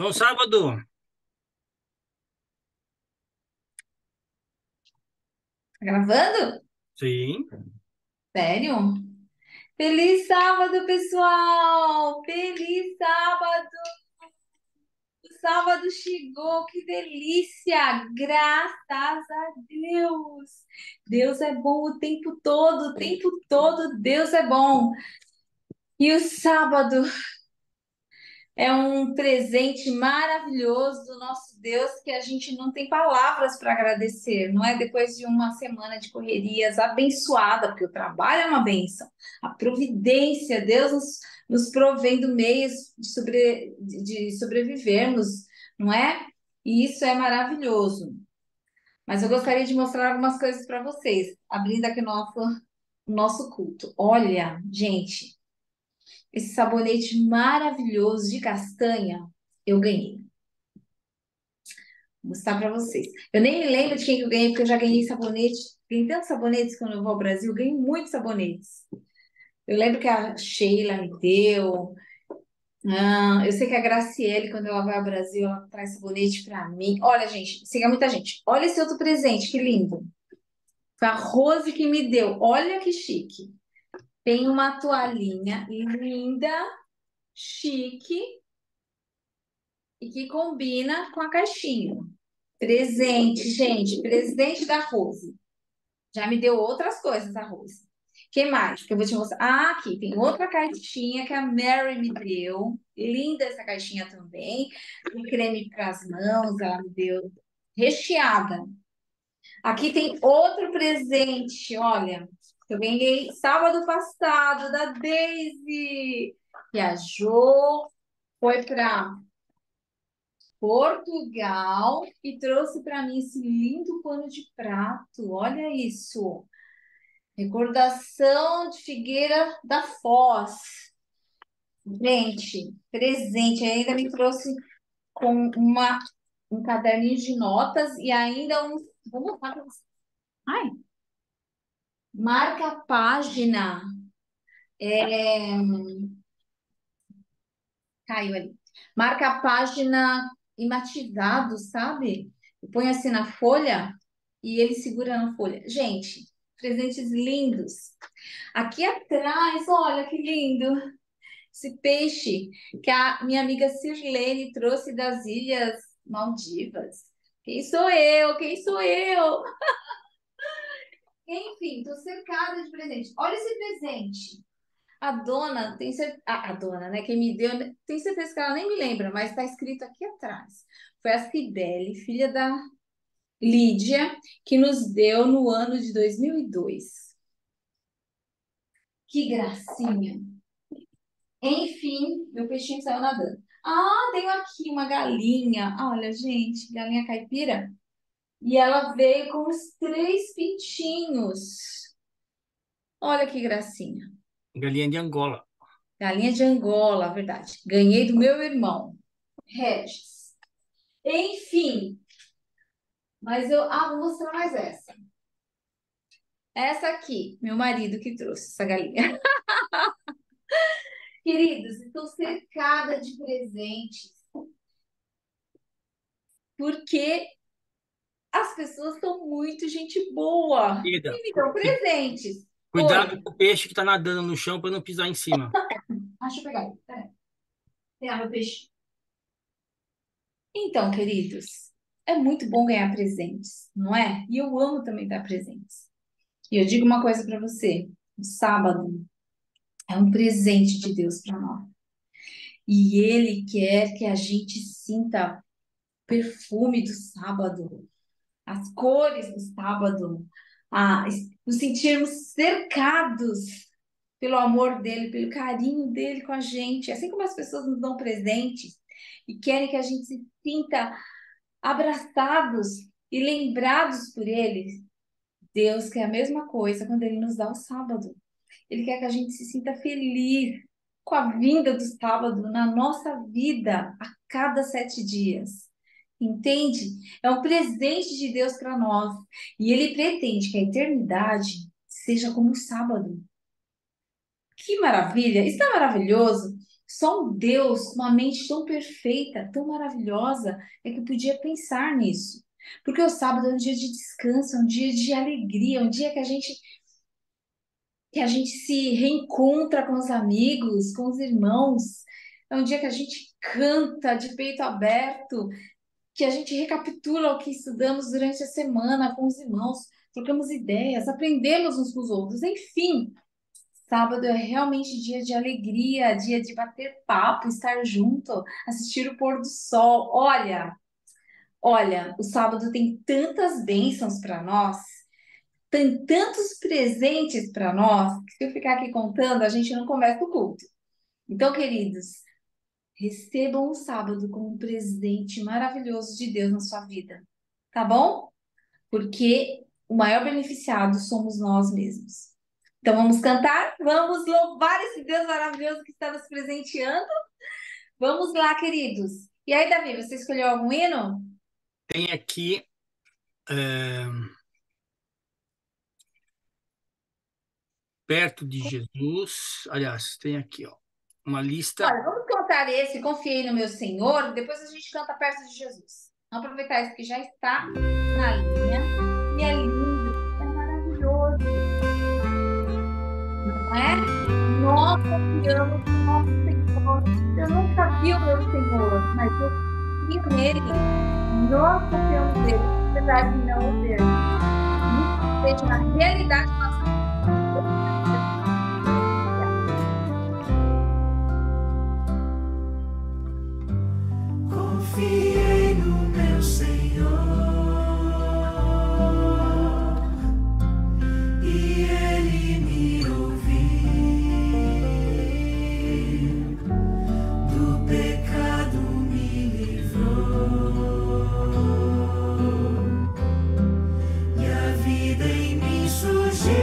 Bom sábado. Tá gravando? Sim. Sério? Feliz sábado, pessoal! Feliz sábado! O sábado chegou, que delícia! Graças a Deus! Deus é bom o tempo todo Deus é bom. E o sábado é um presente maravilhoso do nosso Deus que a gente não tem palavras para agradecer, não é? Depois de uma semana de correrias abençoada, porque o trabalho é uma bênção, a providência, Deus nos provendo meios de sobrevivermos, não é? E isso é maravilhoso. Mas eu gostaria de mostrar algumas coisas para vocês, abrindo aqui o nosso culto. Olha, gente, esse sabonete maravilhoso de castanha eu ganhei. Vou mostrar para vocês. Eu nem me lembro de quem que eu ganhei, porque eu já ganhei sabonete. Ganhei tantos sabonetes quando eu vou ao Brasil, ganhei muitos sabonetes. Eu lembro que a Sheila me deu. Eu sei que a Graciele, quando ela vai ao Brasil, ela traz sabonete para mim. Olha, gente, siga muita gente. Olha esse outro presente, que lindo. Foi a Rose que me deu. Olha que chique. Tem uma toalhinha linda, chique e que combina com a caixinha. Presente, gente, presente da Rose. Já me deu outras coisas, a Rose. Que mais? Que eu vou te mostrar. Ah, aqui tem outra caixinha que a Mary me deu. Linda essa caixinha também. Um creme para as mãos, ela me deu recheada. Aqui tem outro presente, olha. Que eu ganhei sábado passado da Daisy. Viajou, foi para Portugal e trouxe para mim esse lindo pano de prato. Olha isso. Recordação de Figueira da Foz. Gente, presente. Ainda me trouxe com um caderninho de notas e ainda um. Vou mostrar para vocês. Ai, marca a página. É, caiu ali. Marca a página imativado, sabe? Eu ponho assim na folha e ele segura na folha. Gente, presentes lindos. Aqui atrás, olha que lindo. Esse peixe que a minha amiga Sirlene trouxe das Ilhas Maldivas. Quem sou eu? Quem sou eu? Enfim, estou cercada de presentes. Olha esse presente. A dona, tem certeza, a dona, né, quem me deu, tem certeza que ela nem me lembra, mas está escrito aqui atrás. Foi a Cibele, filha da Lídia, que nos deu no ano de 2002. Que gracinha. Enfim, meu peixinho saiu nadando. Ah, tenho aqui uma galinha. Olha, gente, galinha caipira. E ela veio com os três pintinhos. Olha que gracinha. Galinha de Angola. Galinha de Angola, verdade. Ganhei do meu irmão, Regis. Enfim, mas vou mostrar mais essa. Essa aqui, meu marido que trouxe essa galinha. Queridos, estou cercada de presentes, porque as pessoas são muito gente boa Querida, e me dão presentes. cuidado Oi, com o peixe que tá nadando no chão para não pisar em cima. deixa eu pegar. Peraí. Pegar meu peixe. Então, queridos, é muito bom ganhar presentes, não é? E eu amo também dar presentes. E eu digo uma coisa para você: o sábado é um presente de Deus para nós. E Ele quer que a gente sinta o perfume do sábado, as cores do sábado, nos sentirmos cercados pelo amor dele, pelo carinho dele com a gente. Assim como as pessoas nos dão presentes e querem que a gente se sinta abraçados e lembrados por ele, Deus quer a mesma coisa quando ele nos dá o sábado. Ele quer que a gente se sinta feliz com a vinda do sábado na nossa vida a cada 7 dias. Entende? É um presente de Deus para nós. E ele pretende que a eternidade seja como o sábado. Que maravilha! Isso é maravilhoso. Só um Deus com uma mente tão perfeita, tão maravilhosa, é que podia pensar nisso. Porque o sábado é um dia de descanso, é um dia de alegria, é um dia que a gente se reencontra com os amigos, com os irmãos. É um dia que a gente canta de peito aberto, que a gente recapitula o que estudamos durante a semana com os irmãos, trocamos ideias, aprendemos uns com os outros. Enfim, sábado é realmente dia de alegria, dia de bater papo, estar junto, assistir o pôr do sol. Olha, o sábado tem tantas bênçãos para nós, tem tantos presentes para nós, que se eu ficar aqui contando, a gente não começa o culto. Então, queridos, recebam o sábado como um presente maravilhoso de Deus na sua vida, tá bom? Porque o maior beneficiado somos nós mesmos. Então vamos cantar, vamos louvar esse Deus maravilhoso que está nos presenteando. Vamos lá, queridos. E aí, Davi, você escolheu algum hino? Tem aqui é, Perto de Jesus. Aliás, tem aqui, ó, uma lista. Olha, vamos cantar esse, Confiei no meu Senhor, depois a gente canta perto de Jesus. Vamos aproveitar isso que já está na linha. E é lindo, é maravilhoso, não é? Nós confiamos no nosso Senhor. Eu nunca vi o meu Senhor, mas eu confio nele. Nós confiamos nele, apesar de não o ver. Isso seja uma realidade da nossa vida. Confiei no meu Senhor e Ele me ouviu, do pecado me livrou e a vida em mim surgiu.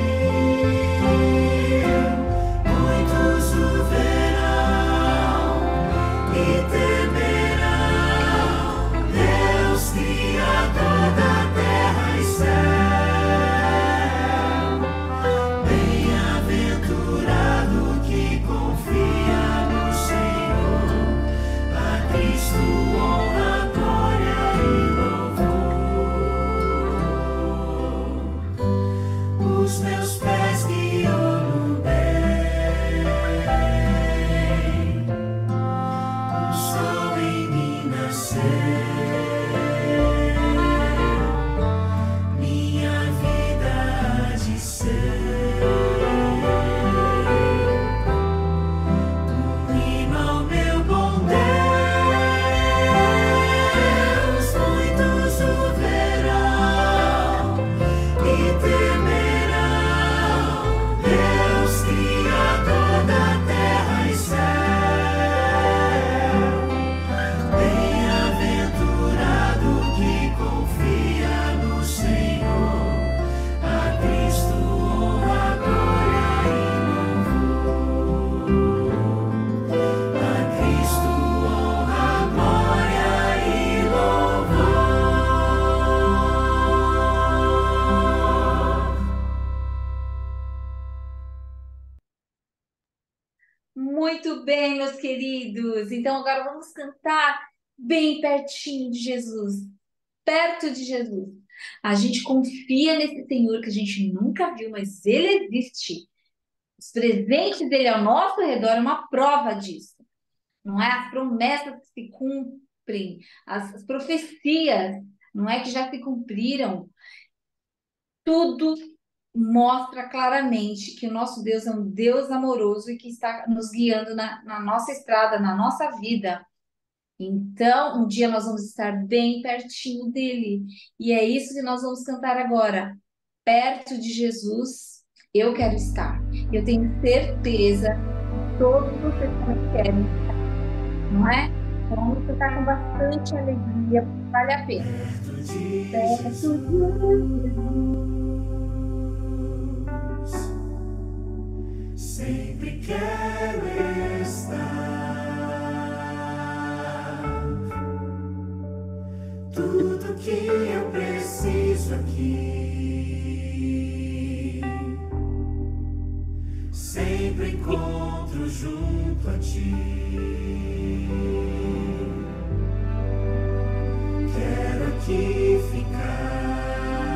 Muitos o verão e temerão, Deus Criador da terra e céu. Bem-aventurado que confia no Senhor, a Cristo honra, glória e louvor. Os meus pés guiam no bem, o sol em mim nasceu, minha vida há de ser um hino ao meu bom Deus. Muitos o verão e temerão, Deus Criador da terra e céu. Bem-aventurado que confia no Senhor, a Cristo honra, glória e louvor. A Cristo honra, glória e louvor. Muito bem, meus queridos. Então agora vamos cantar bem pertinho de Jesus, perto de Jesus. A gente confia nesse Senhor que a gente nunca viu, mas ele existe. Os presentes dele ao nosso redor é uma prova disso. Não é? As promessas que se cumprem, as profecias, não é que já se cumpriram. Tudo mostra claramente que o nosso Deus é um Deus amoroso e que está nos guiando na nossa estrada, na nossa vida. Então, um dia nós vamos estar bem pertinho dele. E é isso que nós vamos cantar agora. Perto de Jesus, eu quero estar. Eu tenho certeza que todos vocês também querem, não é? Então, vamos cantar com bastante alegria, porque vale a pena. Perto de Perto de Jesus, sempre quero estar. Tudo que eu preciso aqui, sempre encontro junto junto a ti. Quero aqui ficar,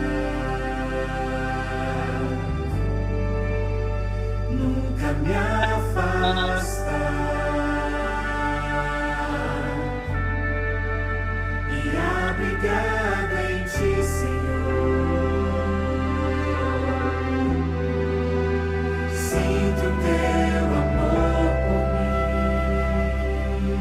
nunca me afastar e abrigada em ti, Senhor. Sinto teu amor por mim.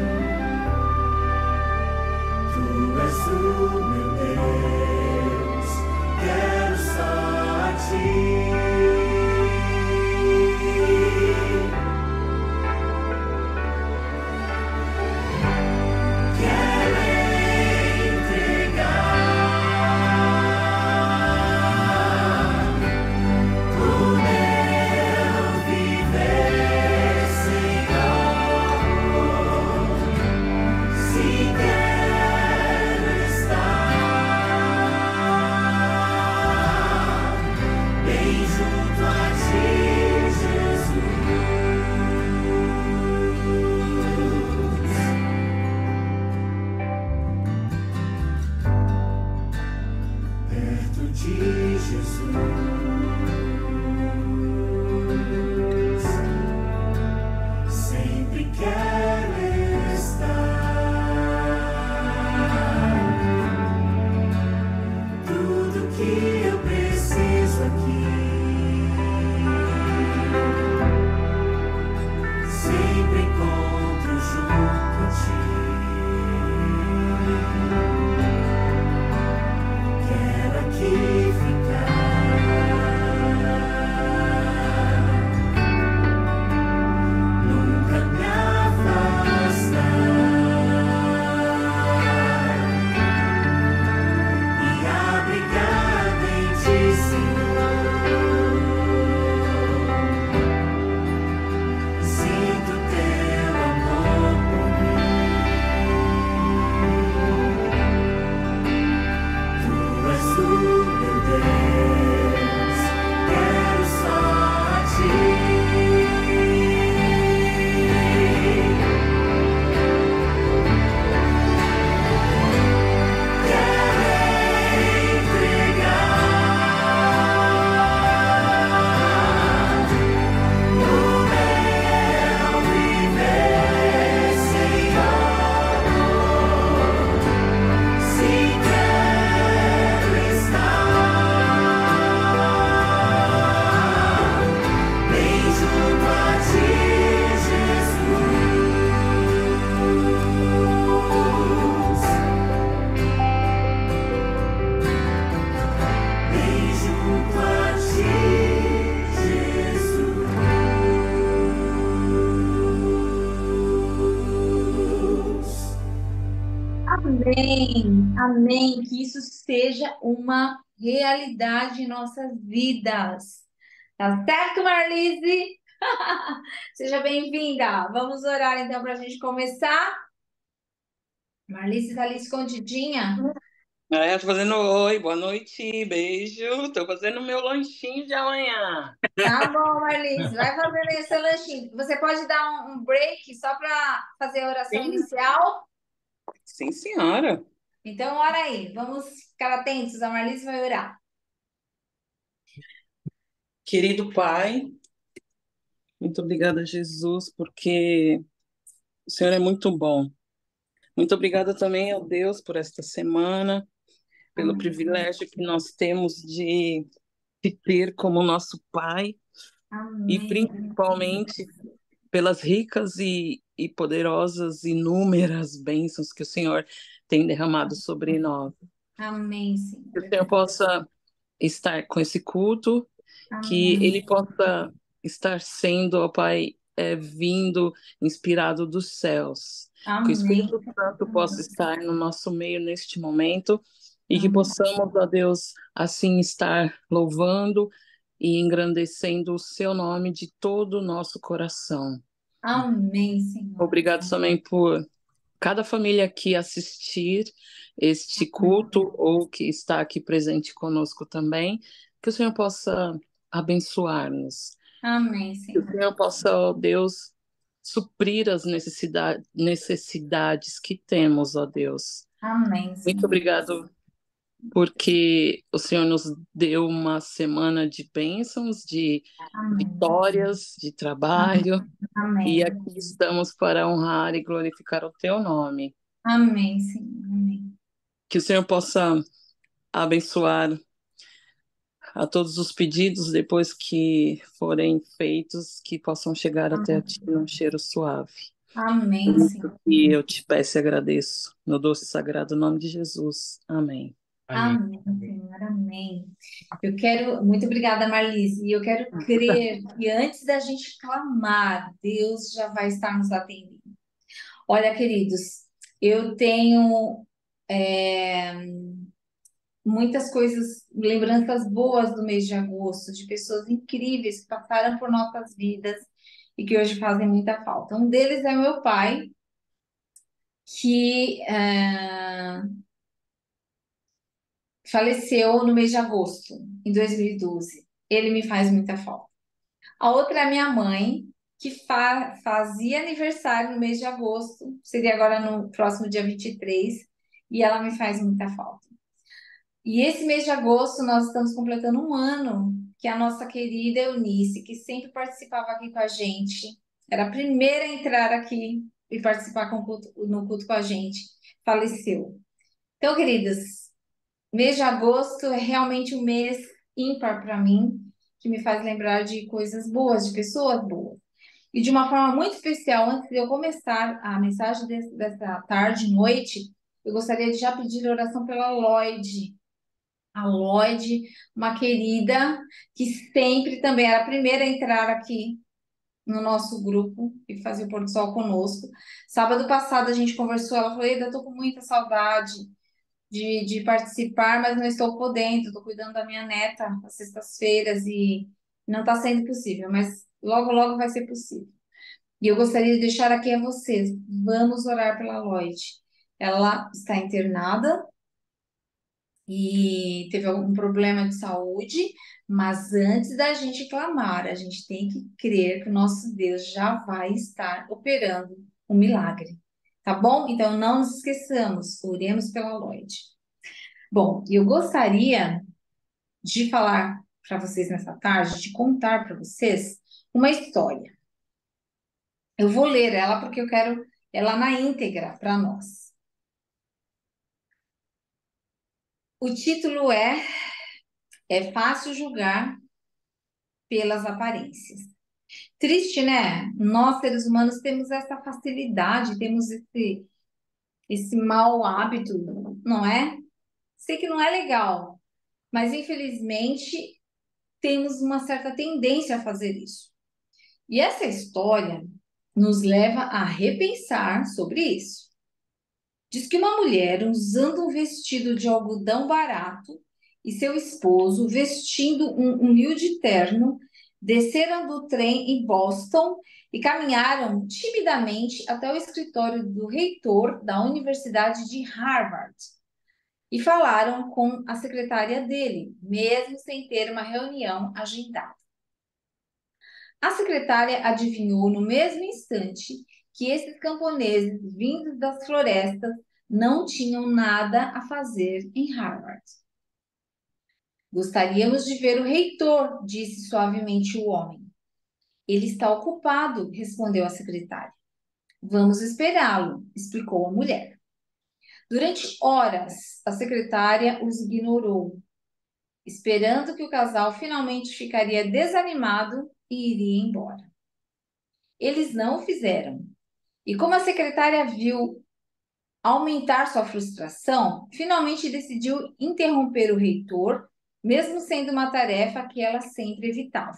Tu és o meu Deus, quero só a ti. Amém, amém. Que isso seja uma realidade em nossas vidas. Tá certo, Marlise? Seja bem-vinda. Vamos orar então para a gente começar. Marlise está ali escondidinha. Tô fazendo oi, boa noite, beijo. Tô fazendo meu lanchinho de amanhã. Tá bom, Marlise, vai fazendo aí o seu lanchinho. Você pode dar um break só para fazer a oração Sim. inicial? Sim, senhora. Então, ora aí. Vamos ficar atentos. A Marlise vai orar. Querido Pai, muito obrigada, Jesus, porque o Senhor é muito bom. Muito obrigada também ao Deus por esta semana, pelo Amém. privilégio que nós temos de te ter como nosso Pai e Amém. principalmente pelas ricas e poderosas, inúmeras bênçãos que o Senhor tem derramado sobre nós. Amém, Que o Senhor. Senhor possa estar com esse culto, que Amém. ele possa estar sendo, ó Pai, vindo inspirado dos céus. Que o Amém. Espírito Santo possa estar no nosso meio neste momento e que Amém. possamos, ó Deus, assim estar louvando e engrandecendo o seu nome de todo o nosso coração. Amém, Senhor. Obrigado também por cada família que assistir este culto ou que está aqui presente conosco também, que o Senhor possa abençoar-nos. Amém, Que o Senhor. Senhor possa, ó Deus, suprir as necessidades que temos, ó Deus. Amém, Muito Senhor. obrigado porque o Senhor nos deu uma semana de bênçãos, de Amém. vitórias, de trabalho, e Amém. aqui estamos para honrar e glorificar o teu nome. Amém, Senhor. Amém. Que o Senhor possa abençoar a todos os pedidos depois que forem feitos, que possam chegar até a ti num cheiro suave. Amém, Senhor. E eu te peço e agradeço no doce e sagrado nome de Jesus. Amém. Amém. Amém, Senhor. Amém. Muito obrigada, Marlise. E eu quero crer que antes da gente clamar, Deus já vai estar nos atendendo. Olha, queridos, eu tenho muitas coisas, lembranças boas do mês de agosto, de pessoas incríveis que passaram por nossas vidas e que hoje fazem muita falta. Um deles é meu pai, que faleceu no mês de agosto, em 2012. Ele me faz muita falta. A outra é a minha mãe, que fazia aniversário no mês de agosto, seria agora no próximo dia 23, e ela me faz muita falta. E esse mês de agosto nós estamos completando um ano que a nossa querida Eunice, que sempre participava aqui com a gente, era a primeira a entrar aqui e participar no culto com a gente, faleceu. Então, queridas, mês de agosto é realmente um mês ímpar para mim, que me faz lembrar de coisas boas, de pessoas boas. E de uma forma muito especial, antes de eu começar a mensagem dessa tarde, noite, eu gostaria de já pedir oração pela Lloyd. A Lloyd, uma querida que sempre também era a primeira a entrar aqui no nosso grupo e fazer o pôr do sol conosco. Sábado passado a gente conversou, ela falou: Eda, eu tô com muita saudade de participar, mas não estou podendo, estou cuidando da minha neta às sextas-feiras e não está sendo possível, mas logo, logo vai ser possível. E eu gostaria de deixar aqui a vocês, vamos orar pela Lloyd. Ela está internada e teve algum problema de saúde, mas antes da gente clamar, a gente tem que crer que o nosso Deus já vai estar operando um milagre. Tá bom? Então não nos esqueçamos, oremos pela Lloyd. Bom, eu gostaria de falar para vocês nessa tarde, de contar para vocês uma história. Eu vou ler ela porque eu quero ela na íntegra para nós. O título É fácil julgar pelas aparências. Triste, né? Nós, seres humanos, temos essa facilidade, temos esse mau hábito, não é? Sei que não é legal, mas infelizmente temos uma certa tendência a fazer isso. E essa história nos leva a repensar sobre isso. Diz que uma mulher usando um vestido de algodão barato e seu esposo vestindo um humilde terno desceram do trem em Boston e caminharam timidamente até o escritório do reitor da Universidade de Harvard e falaram com a secretária dele, mesmo sem ter uma reunião agendada. A secretária adivinhou no mesmo instante que esses camponeses vindos das florestas não tinham nada a fazer em Harvard. Gostaríamos de ver o reitor, disse suavemente o homem. Ele está ocupado, respondeu a secretária. Vamos esperá-lo, explicou a mulher. Durante horas, a secretária os ignorou, esperando que o casal finalmente ficaria desanimado e iria embora. Eles não o fizeram. E como a secretária viu aumentar sua frustração, finalmente decidiu interromper o reitor, mesmo sendo uma tarefa que ela sempre evitava.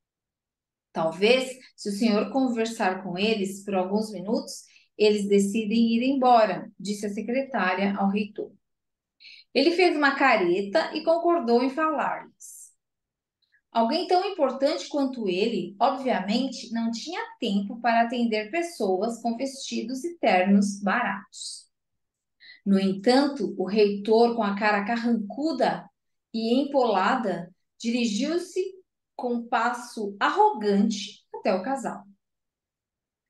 Talvez, se o senhor conversar com eles por alguns minutos, eles decidem ir embora, disse a secretária ao reitor. Ele fez uma careta e concordou em falar-lhes. Alguém tão importante quanto ele, obviamente, não tinha tempo para atender pessoas com vestidos e ternos baratos. No entanto, o reitor, com a cara carrancuda e empolada, dirigiu-se com passo arrogante até o casal.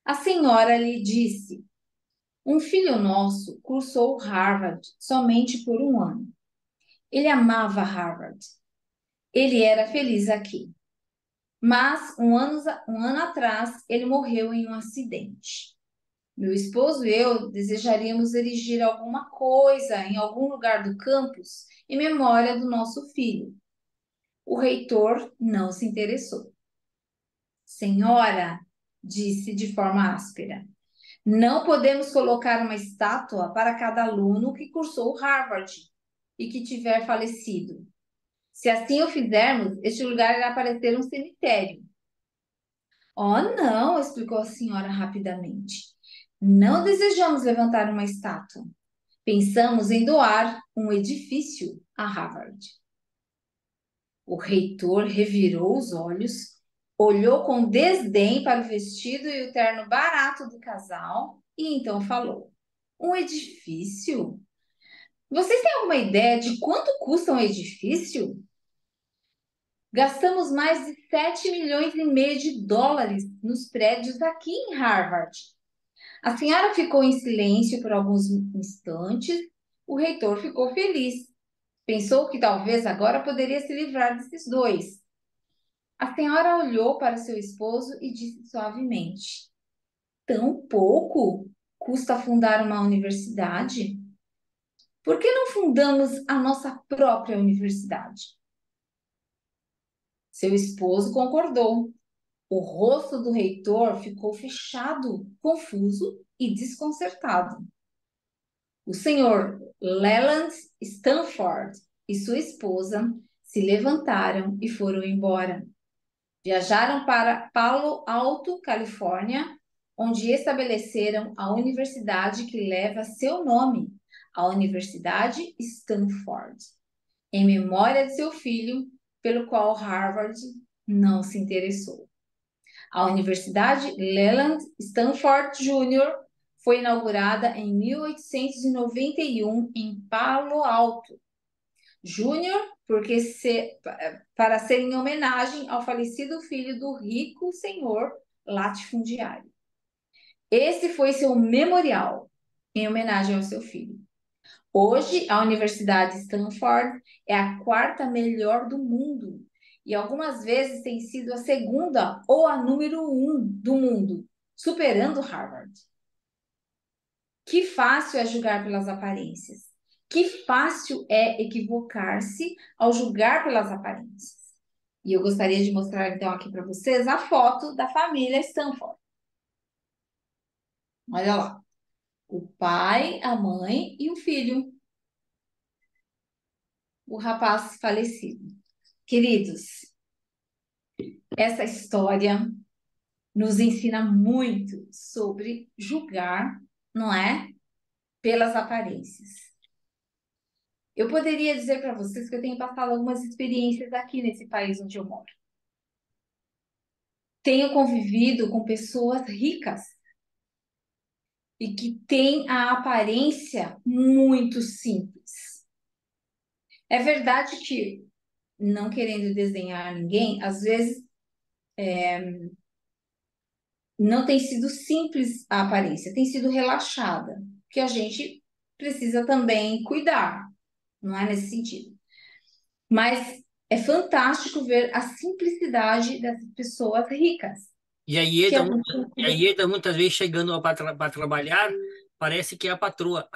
A senhora lhe disse: um filho nosso cursou Harvard somente por um ano. Ele amava Harvard. Ele era feliz aqui. Mas um ano atrás, ele morreu em um acidente. Meu esposo e eu desejaríamos erigir alguma coisa em algum lugar do campus em memória do nosso filho. O reitor não se interessou. Senhora, disse de forma áspera, não podemos colocar uma estátua para cada aluno que cursou Harvard e que tiver falecido. Se assim o fizermos, este lugar irá parecer um cemitério. Oh, não, explicou a senhora rapidamente. Não desejamos levantar uma estátua. Pensamos em doar um edifício a Harvard. O reitor revirou os olhos, olhou com desdém para o vestido e o terno barato do casal e então falou: um edifício? Vocês têm alguma ideia de quanto custa um edifício? Gastamos mais de 7 milhões e meio de dólares nos prédios aqui em Harvard. A senhora ficou em silêncio por alguns instantes. O reitor ficou feliz. Pensou que talvez agora poderia se livrar desses dois. A senhora olhou para seu esposo e disse suavemente: tão pouco custa fundar uma universidade? Por que não fundamos a nossa própria universidade? Seu esposo concordou. O rosto do reitor ficou fechado, confuso e desconcertado. O senhor Leland Stanford e sua esposa se levantaram e foram embora. Viajaram para Palo Alto, Califórnia, onde estabeleceram a universidade que leva seu nome, a Universidade Stanford, em memória de seu filho, pelo qual Harvard não se interessou. A Universidade Leland Stanford Jr. foi inaugurada em 1891 em Palo Alto. Júnior, para ser em homenagem ao falecido filho do rico senhor latifundiário. Esse foi seu memorial, em homenagem ao seu filho. Hoje, a Universidade Stanford é a quarta melhor do mundo e algumas vezes tem sido a segunda ou a número 1 do mundo, superando Harvard. Que fácil é julgar pelas aparências. Que fácil é equivocar-se ao julgar pelas aparências. E eu gostaria de mostrar então aqui para vocês a foto da família Stanford. Olha lá. O pai, a mãe e o filho. O rapaz falecido. Queridos, essa história nos ensina muito sobre julgar, não é? Pelas aparências. Eu poderia dizer para vocês que eu tenho passado algumas experiências aqui nesse país onde eu moro. Tenho convivido com pessoas ricas e que têm a aparência muito simples. É verdade que, não querendo desenhar ninguém, às vezes não tem sido simples a aparência, tem sido relaxada, que a gente precisa também cuidar, não é nesse sentido. Mas é fantástico ver a simplicidade dessas pessoas ricas. E a Ieda, muitas vezes chegando para trabalhar, parece que é a patroa.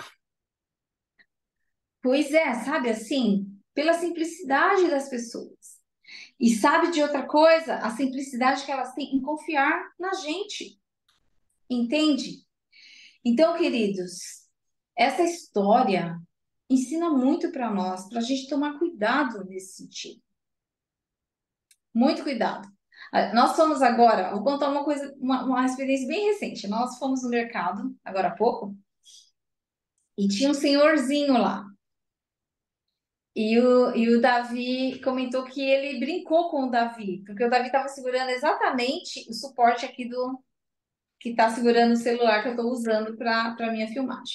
Pois é, sabe assim? Pela simplicidade das pessoas. E sabe de outra coisa? A simplicidade que elas têm em confiar na gente. Entende? Então, queridos, essa história ensina muito para nós, para a gente tomar cuidado nesse sentido. Muito cuidado. Nós fomos agora, vou contar uma coisa, uma experiência bem recente. Nós fomos no mercado, agora há pouco, e tinha um senhorzinho lá. E o Davi comentou que ele brincou com o Davi, porque o Davi estava segurando exatamente o suporte aqui que está segurando o celular que eu estou usando para a minha filmagem.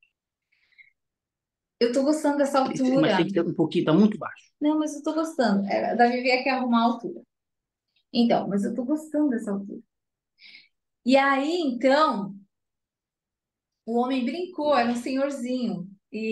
Eu estou gostando dessa altura. Mas tem que ter um pouquinho, tá muito baixo. Não, mas eu estou gostando. O Davi veio aqui arrumar a altura. Então, mas eu estou gostando dessa altura. E aí, então, o homem brincou, era um senhorzinho.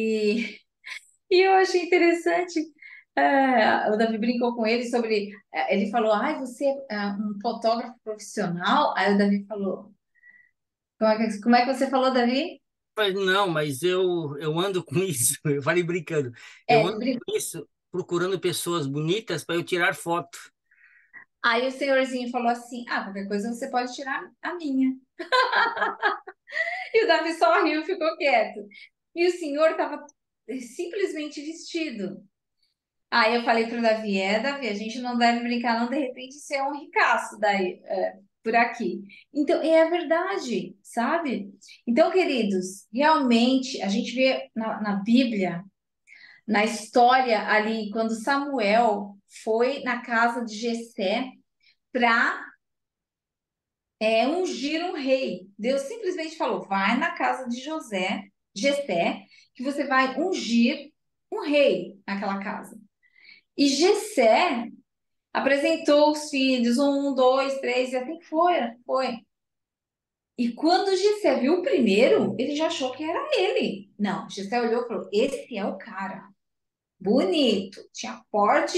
E eu achei interessante. O Davi brincou com ele sobre. Ele falou: Ai, você é um fotógrafo profissional? Aí o Davi falou: como é que você falou, Davi? Mas não, mas eu ando com isso, eu falei brincando, eu Ele ando brincou. com isso procurando pessoas bonitas para eu tirar foto. Aí o senhorzinho falou assim: Ah, qualquer coisa você pode tirar a minha. E o Davi só riu e ficou quieto. E o senhor estava simplesmente vestido. Aí eu falei pro Davi, Davi, a gente não deve brincar, não, de repente ser um ricaço daí, por aqui. Então, é a verdade, sabe? Então, queridos, realmente, a gente vê na Bíblia, na história ali, quando Samuel foi na casa de Jessé para ungir um rei. Deus simplesmente falou, vai na casa de Jessé, que você vai ungir um rei naquela casa. E Jessé apresentou os filhos, um, dois, três, e assim foi. E quando Gessé viu o primeiro, ele já achou que era ele. Não, Gessé olhou e falou: Esse é o cara. Bonito, tinha porte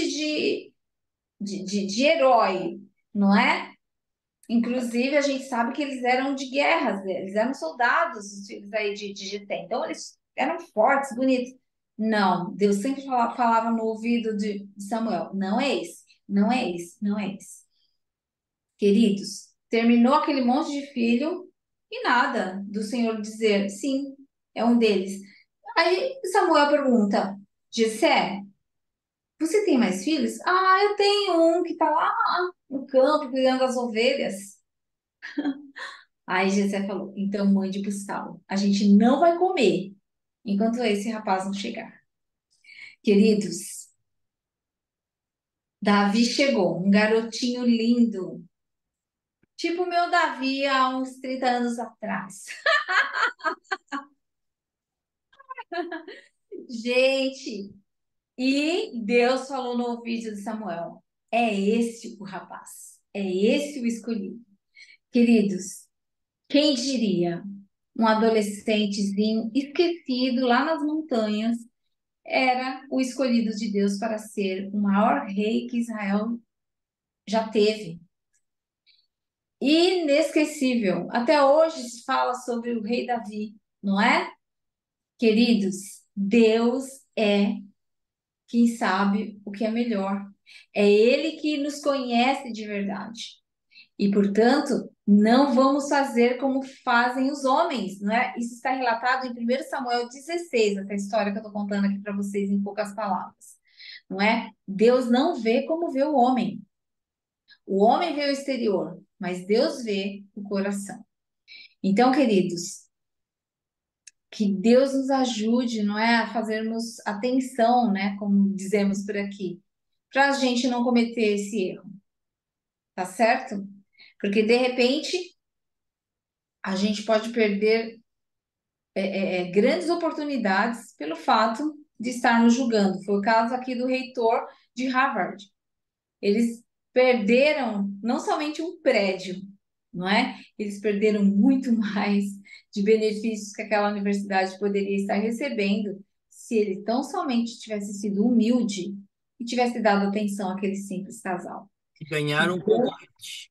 de herói, não é? Inclusive, a gente sabe que eles eram de guerras, eles eram soldados, os filhos aí de Gessé. Então, eles eram fortes, bonitos. Não, Deus sempre falava no ouvido de Samuel: Não é esse, não é esse, não é esse. Queridos, terminou aquele monte de filho e nada do Senhor dizer, sim, é um deles. Aí Samuel pergunta, Jessé, você tem mais filhos? Ah, eu tenho um que está lá no campo cuidando das ovelhas. Aí Jessé falou, então mande buscá-lo. A gente não vai comer enquanto esse rapaz não chegar. Queridos, Davi chegou, um garotinho lindo, tipo o meu Davi há uns 30 anos atrás. Gente, e Deus falou no ouvido de Samuel: É esse o rapaz, é esse o escolhido. Queridos, quem diria? Um adolescentezinho esquecido lá nas montanhas era o escolhido de Deus para ser o maior rei que Israel já teve. Inesquecível. Até hoje se fala sobre o rei Davi, não é? Queridos, Deus é quem sabe o que é melhor. É Ele que nos conhece de verdade. E, portanto, não vamos fazer como fazem os homens, não é? Isso está relatado em 1 Samuel 16, essa história que eu estou contando aqui para vocês em poucas palavras, não é? Deus não vê como vê o homem. O homem vê o exterior, mas Deus vê o coração. Então, queridos, que Deus nos ajude, não é, a fazermos atenção, né, como dizemos por aqui, para a gente não cometer esse erro, tá certo? Porque de repente a gente pode perder grandes oportunidades pelo fato de estarmos julgando. Foi o caso aqui do reitor de Harvard. Eles perderam não somente um prédio, não é? Eles perderam muito mais de benefícios que aquela universidade poderia estar recebendo se ele tão somente tivesse sido humilde e tivesse dado atenção àquele simples casal. Que Ganharam um Deus, concorrente.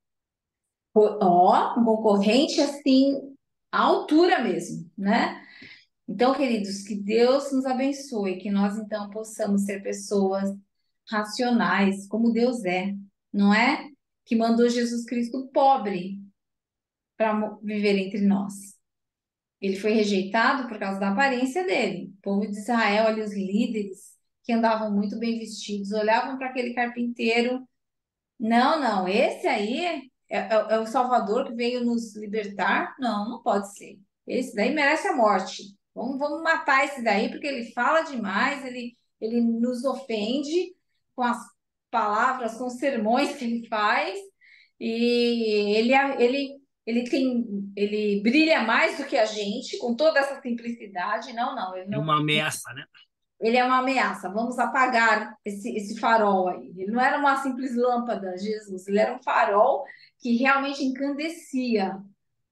um concorrente assim, à altura mesmo, né? Então, queridos, que Deus nos abençoe, que nós então possamos ser pessoas racionais, como Deus é, não é? Que mandou Jesus Cristo pobre para viver entre nós. Ele foi rejeitado por causa da aparência dele. O povo de Israel, ali, os líderes, que andavam muito bem vestidos, olhavam para aquele carpinteiro. Não, não, esse aí é o Salvador que veio nos libertar? Não, não pode ser. Esse daí merece a morte. Vamos matar esse daí, porque ele fala demais, ele nos ofende com as palavras, com os sermões que ele faz, e ele brilha mais do que a gente, com toda essa simplicidade. Não, não, ele É não. uma ameaça, né? Ele é uma ameaça. Vamos apagar esse farol aí. Ele não era uma simples lâmpada, Jesus. Ele era um farol que realmente encandecia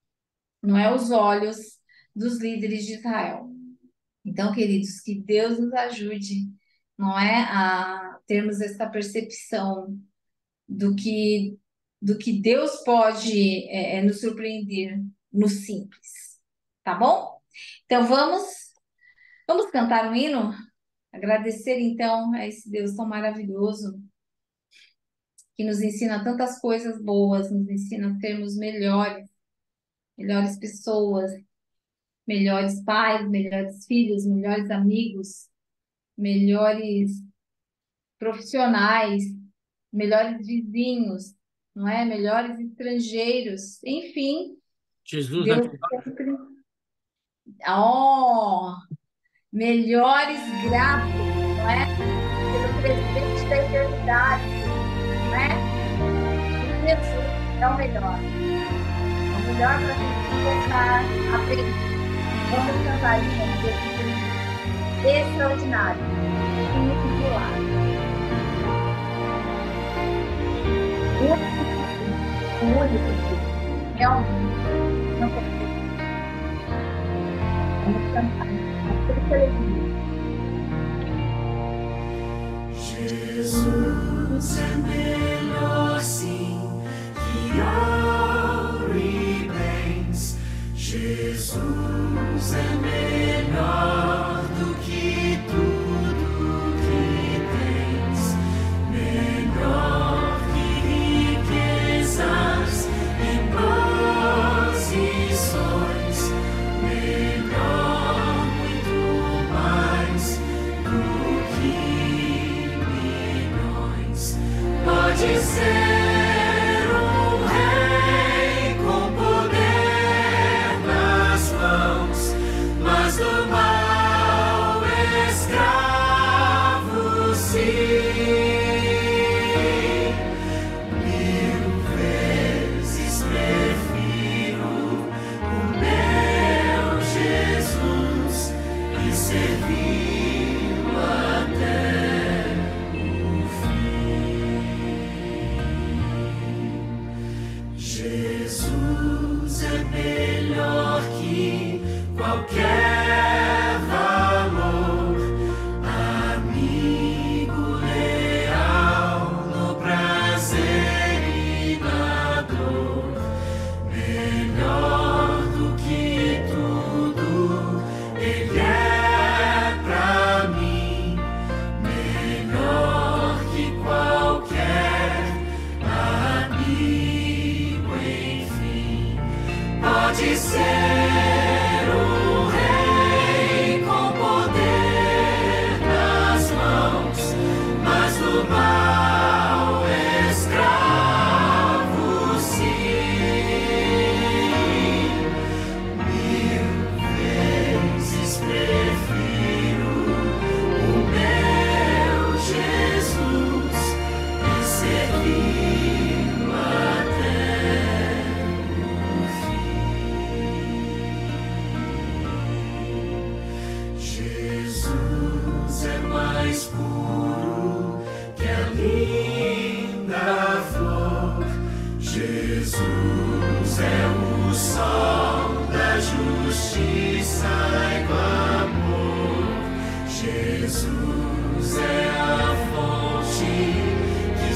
não é os olhos dos líderes de Israel. Então, queridos, que Deus nos ajude, não é, a termos essa percepção do que Deus pode nos surpreender no simples, tá bom? Então vamos cantar um hino, agradecer então a esse Deus tão maravilhoso que nos ensina tantas coisas boas, nos ensina a sermos melhores pessoas, melhores pais, melhores filhos, melhores amigos, melhores profissionais, melhores vizinhos, não é? Melhores estrangeiros, enfim, Jesus é Deus sempre, oh, melhores graças, não é? Pelo presente da eternidade, não é? Jesus é o melhor. É o melhor para a gente começar a aprender. Vamos cantar juntos. Extraordinário. Singular. Único. Realmente. Não pode ser. Vamos cantar. Com alegria. Jesus é melhor sim que ouro e bens. Jesus é melhor do que tudo que tens. Melhor que riquezas e posições. Melhor, muito mais do que milhões. Pode ser um rei com poder nas mãos, mas do mal escravo sim. Mil vezes prefiro o meu Jesus e servi-lo até o fim. Jesus é melhor que qualquer valor, amigo leal no prazer e na dor. Melhor do que tudo, Ele é pra mim. Melhor que qualquer amigo, enfim. Pode ser um rei com poder nas mãos, mas do mal escravo sim. Mil vezes prefiro o meu Jesus e servi-lo até o fim. Jesus é mais puro que a linda flor. Jesus é o sol da justiça e do amor. Jesus é a fonte que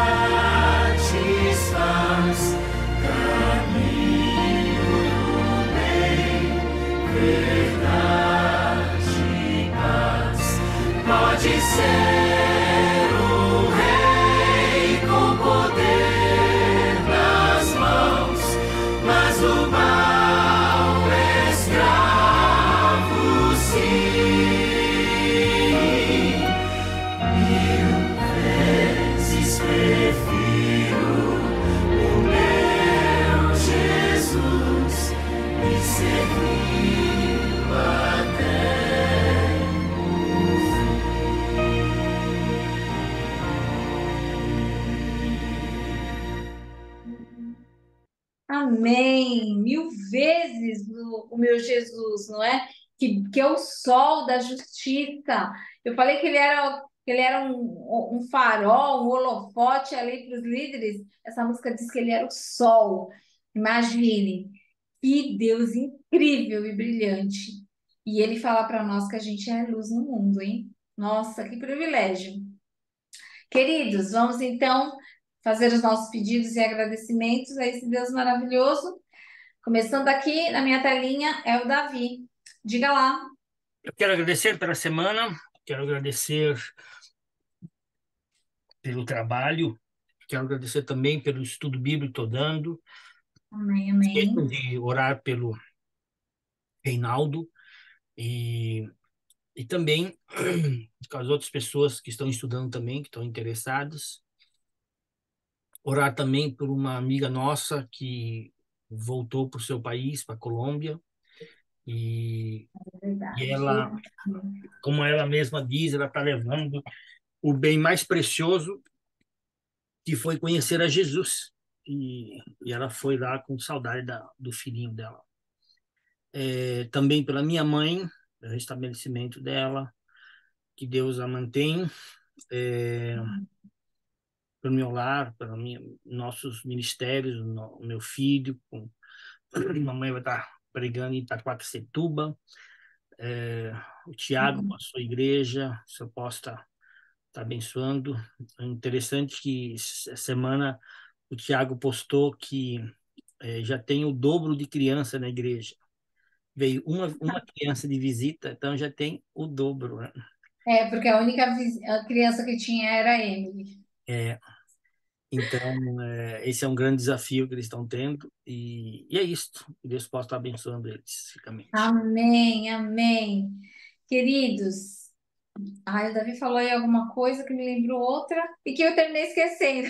satisfaz, caminho do bem, verdade e paz. Pode ser um rei com poder nas mãos, mas o mal escravo sim. Mil vezes prefiro o meu Jesus e servi-lo até o Amém. Mil vezes o meu Jesus, não é? Que é o sol da justiça. Eu falei que ele era um farol, um holofote ali para os líderes. Essa música diz que ele era o sol. Imagine. Que Deus incrível e brilhante. E ele fala para nós que a gente é luz no mundo, hein? Nossa, que privilégio. Queridos, vamos então fazer os nossos pedidos e agradecimentos a esse Deus maravilhoso. Começando aqui na minha telinha é o Davi. Diga lá. Eu quero agradecer pela semana, quero agradecer pelo trabalho, quero agradecer também pelo estudo bíblico que estou dando. Amém, Esqueçam amém. de orar pelo Reinaldo e, e também com as outras pessoas que estão estudando também, que estão interessadas. Orar também por uma amiga nossa que voltou para o seu país, para a Colômbia, e, É e verdade. ela, como ela mesma diz, ela está levando o bem mais precioso, que foi conhecer a Jesus. E ela foi lá com saudade do filhinho dela. Também pela minha mãe, pelo restabelecimento dela, que Deus a mantém, pelo meu lar, pelo nossos ministérios, o meu filho. Mamãe vai estar pregando em Itaquaquecetuba, o Tiago com a sua igreja, se eu posso estar abençoando. É interessante que essa semana o Tiago postou que já tem o dobro de criança na igreja. Veio uma criança de visita, então já tem o dobro, né? É, porque a única a criança que tinha era a Emily. É, então, esse é um grande desafio que eles estão tendo, e é isso. Que Deus possa estar abençoando eles, ricamente. Amém, amém. Queridos, ai, o Davi falou aí alguma coisa que me lembrou outra e que eu terminei esquecendo.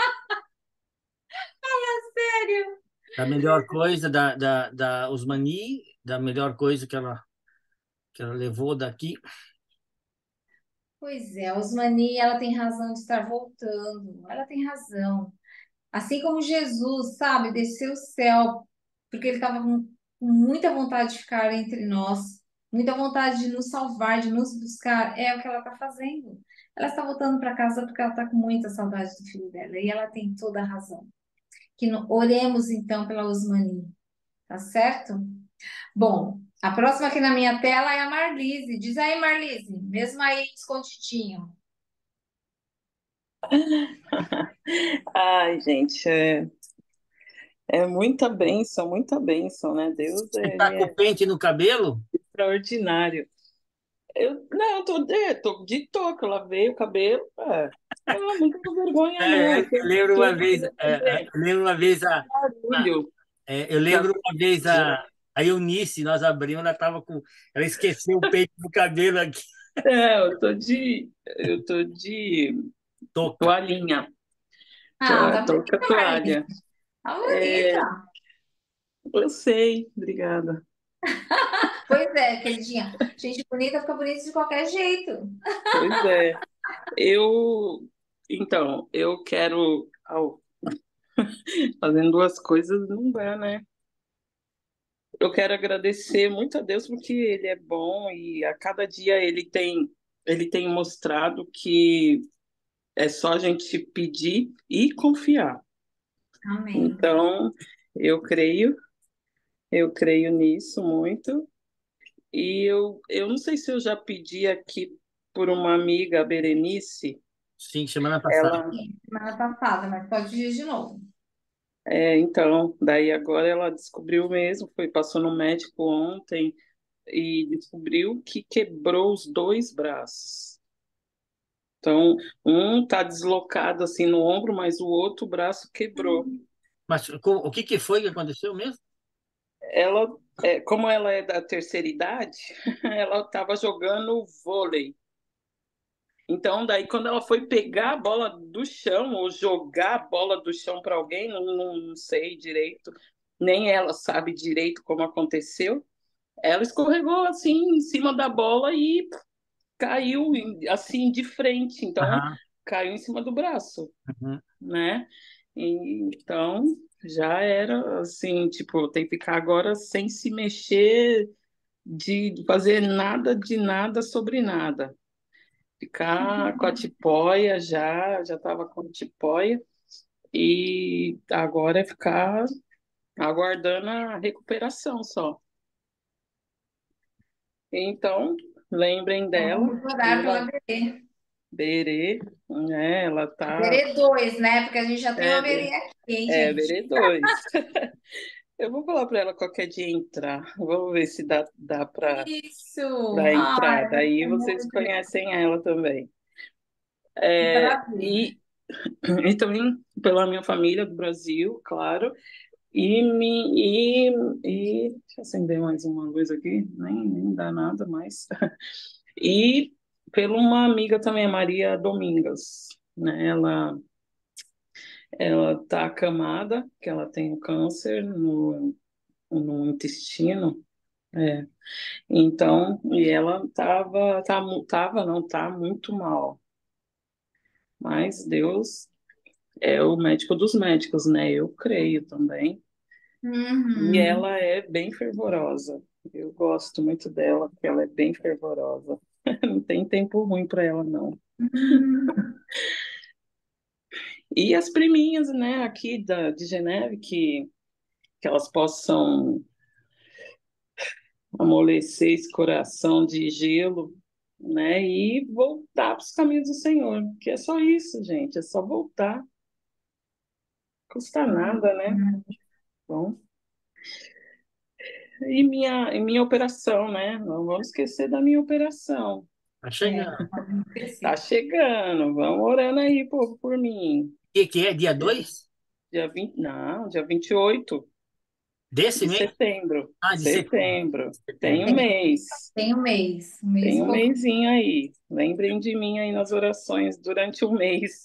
Sério? Da melhor coisa da Osmani, da melhor coisa que ela levou daqui. Pois é, a Osmani, ela tem razão de estar voltando. Ela tem razão. Assim como Jesus, sabe, desceu o céu, porque ele estava com muita vontade de ficar entre nós, muita vontade de nos salvar, de nos buscar. É o que ela está fazendo. Ela está voltando para casa porque ela está com muita saudade do filho dela e ela tem toda a razão. Oremos então pela Osmani, tá certo? Bom, a próxima aqui na minha tela é a Marlise. Diz aí, Marlise, mesmo aí escondidinho. Ai, gente, é muita bênção, né? Deus, Você está ele com o é pente no cabelo? extraordinário. Não, tô de touca, eu lavei o cabelo. Não tem vergonha, não. Eu lembro uma Quem vez, quiser fazer eu lembro uma vez a- barulho, eu já lembro uma vez a Eunice, nós abrimos, ela esqueceu o peito do cabelo aqui, eu tô de toca. toalhinha, Ah, tá tô com a bonita, Marlise. toalha. Tá É, bonita. eu sei, obrigada. Pois é, queridinha. Gente bonita fica bonita de qualquer jeito. Pois é, eu, então, eu quero, fazendo duas coisas não dá, né? Eu quero agradecer muito a Deus porque Ele é bom e a cada dia Ele tem mostrado que é só a gente pedir e confiar. Amém. Então, eu eu creio nisso muito. E eu não sei se eu já pedi aqui por uma amiga, a Berenice, Sim, semana passada. ela, Sim, semana passada, mas pode ir de novo. então, daí agora ela descobriu mesmo, passou no médico ontem e descobriu que quebrou os dois braços. Então, um tá deslocado assim no ombro, mas o outro braço quebrou. Mas o que foi que aconteceu mesmo? Ela, como ela é da terceira idade, ela estava jogando vôlei. Então, daí, quando ela foi pegar a bola do chão, ou jogar a bola do chão para alguém, não sei direito, nem ela sabe direito como aconteceu, ela escorregou assim em cima da bola e caiu assim de frente. Então, Aham. caiu em cima do braço, Uhum. né? Então, já era assim, tipo, tem que ficar agora sem se mexer, de fazer nada de nada sobre nada. Ficar com a tipóia já estava com a tipóia, e agora é ficar aguardando a recuperação só. Então, lembrem dela, Vamos orar pela ela, Berê. Berê, né? Ela tá. Berê 2, né? Porque a gente já tem uma É, Berê aqui, hein, é, gente? Berê 2. Eu vou falar para ela qualquer dia entrar. Vamos ver se dá Isso! para Ai, entrar. Daí é vocês muito legal. conhecem ela também. Que É, prazer. e também pela minha família do Brasil, claro. Deixa eu acender mais uma luz aqui, nem dá nada mais. E pela uma amiga também, a Maria Domingas, né? Ela tá acamada, que ela tem um câncer no intestino. É. Então, e ela não, tá muito mal. Mas Deus é o médico dos médicos, né? Eu creio também. E Uhum. ela é bem fervorosa. Eu gosto muito dela, porque ela é bem fervorosa. Não tem tempo ruim para ela, não. Uhum. E as priminhas, né, aqui de Geneve, que elas possam amolecer esse coração de gelo, né, e voltar para os caminhos do Senhor, que é só isso, gente, é só voltar. Custa nada, né? Bom, e minha operação, né? Não vamos esquecer da minha operação. Tá É, chegando. pode Tá esquecer. chegando, vamos orando aí, povo, por mim. O que é? Dia 2 Dia 20, não, dia 28 desse de mês? setembro. Ah, de setembro. Setembro. Tem Setembro. um mês. Tem um mês Tem e um pouco. mesinho aí. Lembrem de mim aí nas orações durante o mês.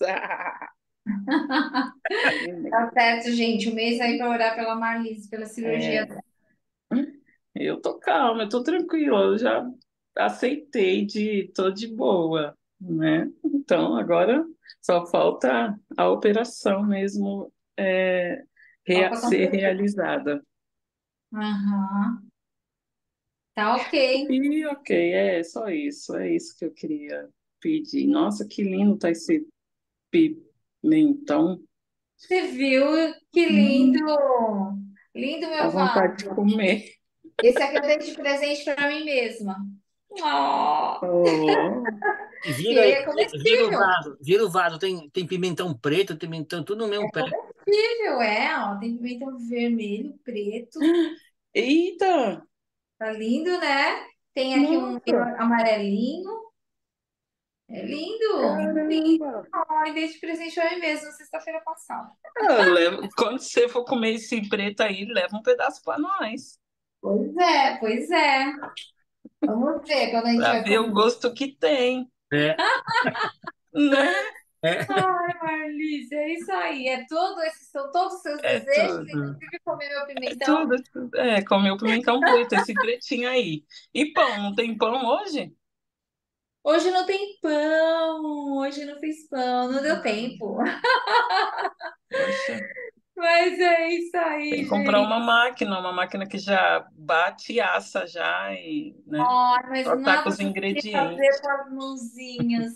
Tá certo, gente. Um mês aí para orar pela Marlise, pela cirurgia. É, eu tô calma, eu tô tranquila, eu já aceitei tô de boa, né? Então agora só falta a operação mesmo Só para ser acontecer. realizada. Aham. Tá ok. E ok, é isso que eu queria pedir. Nossa, que lindo tá esse pimentão. Você viu? Que lindo! Hum, Lindo, dá meu vontade de vaso. comer. Esse aqui eu dei de presente para mim mesma. Oh. Oh, E E vira, aí é vira o comestível. vaso, vira o vaso. Tem pimentão preto, tem pimentão tudo no É mesmo pé. comestível, é. Ó, tem pimentão vermelho, preto. eita! Tá lindo, né? Tem aqui um Nossa, amarelinho. É lindo. Lindo. caramba! Ai, dei de presente para mim mesma sexta-feira passada. Quando você for comer esse preto aí, leva um pedaço para nós, Pois é, pois é. Vamos ver quando a gente para vai ver o comer. gosto que tem, É, né? é, Ai, Marlise, é isso aí. São todos os seus É desejos, tudo. inclusive comer meu É pimentão. tudo, é tudo. É, comer o pimentão preto, esse pretinho aí. E pão, não tem pão hoje? Hoje não tem pão, hoje não fiz pão, não deu tempo. Poxa, Mas é isso tem aí, que comprar gente. uma máquina que já bate e assa já e, né? Ai, mas Só tá com nada os do que fazer ingredientes. com as mãozinhas.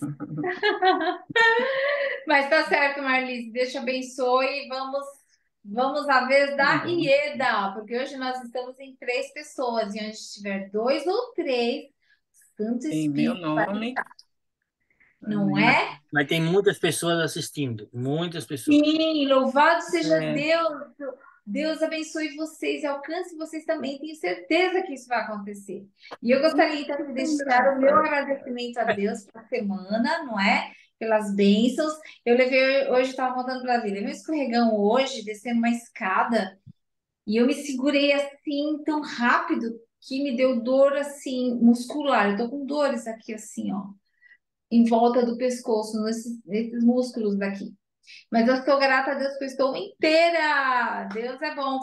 Mas tá certo, Marlise. Deus te abençoe. Vamos à vez da Bom, Ieda, porque hoje nós estamos em três pessoas, e onde estiver dois ou três, o Santo em meu Espírito vai nome, estar, não amém. é? mas tem muitas pessoas assistindo, muitas pessoas. Sim, louvado seja É, Deus. Deus abençoe vocês e alcance vocês também. Tenho certeza que isso vai acontecer. E eu gostaria então de tão deixar o meu engraçado. agradecimento a Deus pela semana, não é? Pelas bênçãos. Eu levei, hoje estava contando para a vida, levei um escorregão hoje, descendo uma escada, e eu me segurei assim tão rápido que me deu dor assim muscular. Eu tô com dores aqui assim, ó, em volta do pescoço, nesses músculos daqui. Mas eu sou grata a Deus que eu estou inteira. Deus é bom.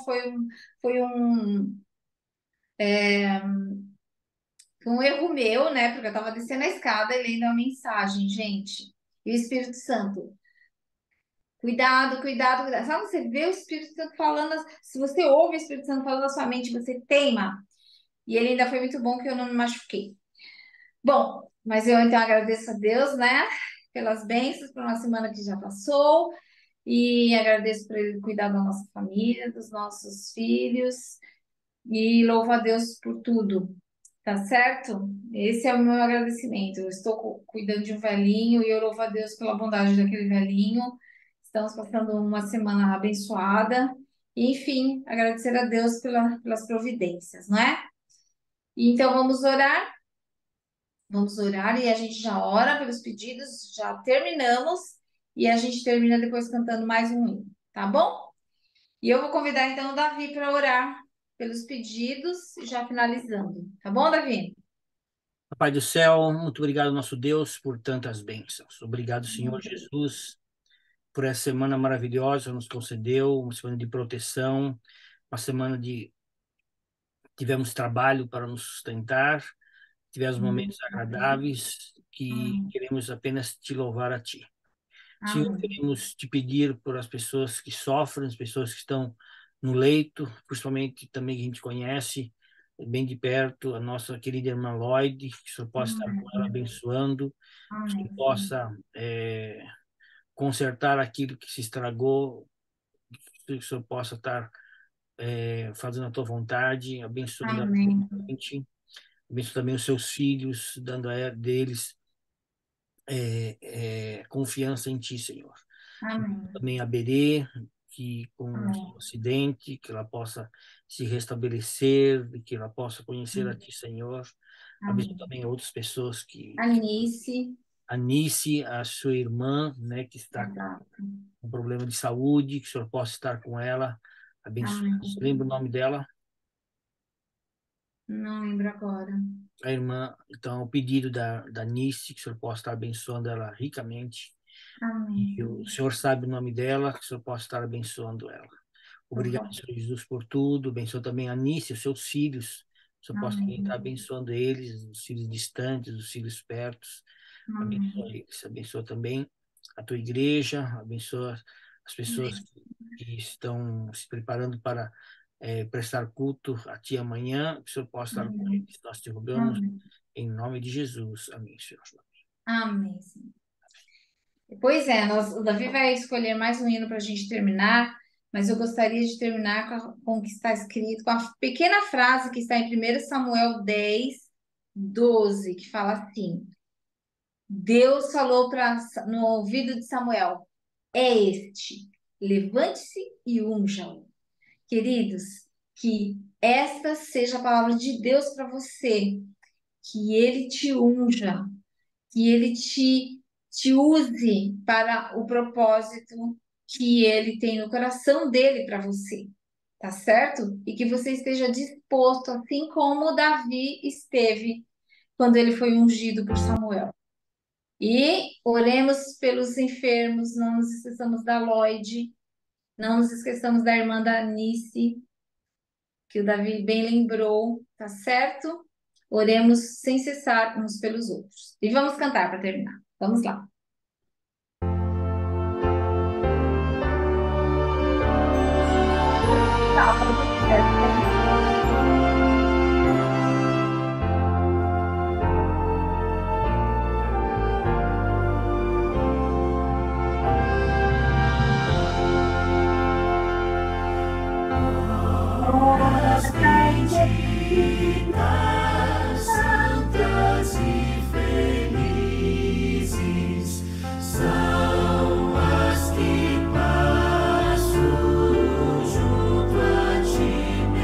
Foi um erro meu, né? Porque eu estava descendo a escada e lendo a mensagem, gente. E o Espírito Santo. Cuidado, cuidado, cuidado. Sabe, você vê o Espírito Santo falando, se você ouve o Espírito Santo falando na sua mente, você teima. E ele ainda foi muito bom que eu não me machuquei. Bom, mas eu então agradeço a Deus, né? Pelas bênçãos, por uma semana que já passou. e agradeço por ele cuidar da nossa família, dos nossos filhos, e louvo a Deus por tudo, tá certo? Esse é o meu agradecimento. Eu estou cuidando de um velhinho e eu louvo a Deus pela bondade daquele velhinho. Estamos passando uma semana abençoada. E, enfim, agradecer a Deus pelas providências, não é? Então vamos orar. Vamos orar e a gente já ora pelos pedidos, já terminamos e a gente termina depois cantando mais um hino, tá bom? E eu vou convidar então o Davi para orar pelos pedidos, já finalizando. Tá bom, Davi? Pai do céu, muito obrigado, nosso Deus, por tantas bênçãos. Obrigado, Senhor Jesus, por essa semana maravilhosa que nos concedeu, uma semana de proteção, uma semana de tivemos trabalho para nos sustentar, tivemos momentos agradáveis que Amém. queremos apenas te louvar a ti. Senhor, Amém. queremos te pedir por as pessoas que sofrem, as pessoas que estão no leito, principalmente também que a gente conhece bem de perto, a nossa querida irmã Lloyd, que o Senhor possa estar com ela Amém. abençoando, que o Senhor Amém. possa consertar aquilo que se estragou, que o Senhor possa estar fazendo a tua vontade, abençoando ela, Amém. abençoa também os seus filhos, dando a deles confiança em ti, Senhor. Amém. Também a Berê, que com o seu Amém. acidente, que ela possa se restabelecer, e que ela possa conhecer a ti, Senhor. Abençoa Amém. também outras pessoas Anice. a Nice, a sua irmã, né, que está Exato. com problema de saúde, que o Senhor possa estar com ela, abençoa. Você lembra o Amém. nome dela? Não lembro agora. A irmã, então, o pedido da Nice, que o Senhor possa estar abençoando ela ricamente. E o Amém. Senhor sabe o nome dela, que o Senhor possa estar abençoando ela. Por Obrigado, favor. Senhor Jesus, por tudo. Abençoa também a Nícia, os seus filhos. Que o Senhor possa também estar Amém. abençoando eles, os filhos distantes, os filhos pertos. Abençoa Amém. eles. Abençoa também a tua igreja. Abençoa as pessoas Amém. que estão se preparando para prestar culto a ti amanhã. Que o Senhor possa estar com Amém. eles. Nós te rogamos Amém. em nome de Jesus. Amém, Senhor. Amém, Senhor. Pois é, o Davi vai escolher mais um hino para a gente terminar, mas eu gostaria de terminar com o que está escrito, com a pequena frase que está em 1 Samuel 10, 12, que fala assim: Deus falou no ouvido de Samuel: é este, levante-se e unja-o. Queridos, que esta seja a palavra de Deus para você, que ele te unja, que ele te use para o propósito que ele tem no coração dele para você, tá certo? E que você esteja disposto, assim como Davi esteve quando ele foi ungido por Samuel. E oremos pelos enfermos, não nos esqueçamos da Lloyd, não nos esqueçamos da irmã da Anice, que o Davi bem lembrou, tá certo? Oremos sem cessar uns pelos outros. E vamos cantar para terminar. Vamos lá. Horas benditas, santas e felizes são as que passo junto a ti,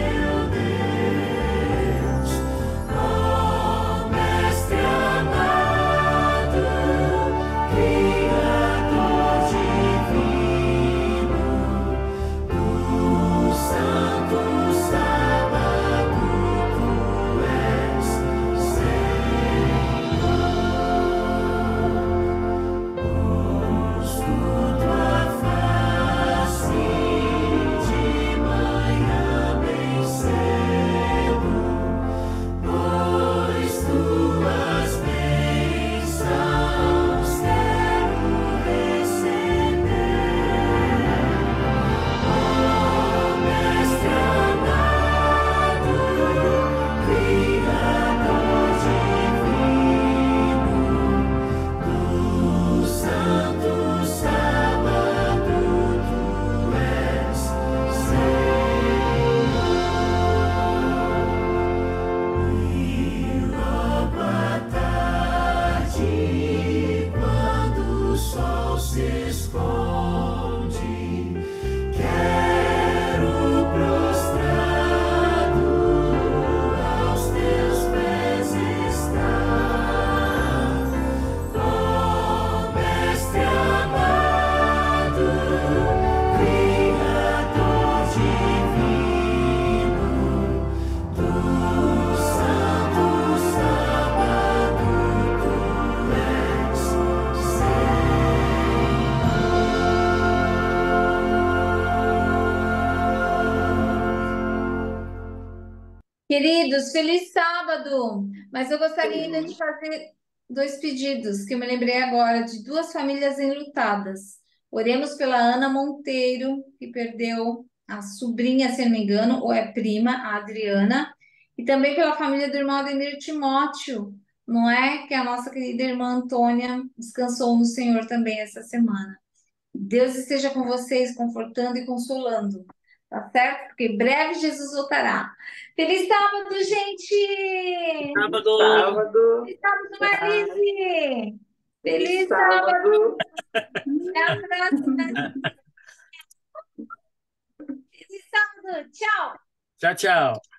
Queridos, feliz sábado! Mas eu gostaria ainda de Feliz. fazer dois pedidos que eu me lembrei agora de duas famílias enlutadas. Oremos pela Ana Monteiro, que perdeu a sobrinha, se não me engano, ou é prima, a Adriana, e também pela família do irmão Ademir Timóteo, não é? Que a nossa querida irmã Antônia descansou no Senhor também essa semana. Deus esteja com vocês, confortando e consolando. Tá certo? Porque breve Jesus voltará. Feliz sábado, gente! Sábado. Sábado. Feliz sábado, Tchau. Marise! Feliz Feliz sábado! sábado. Abraço, feliz sábado! Tchau! Tchau, tchau.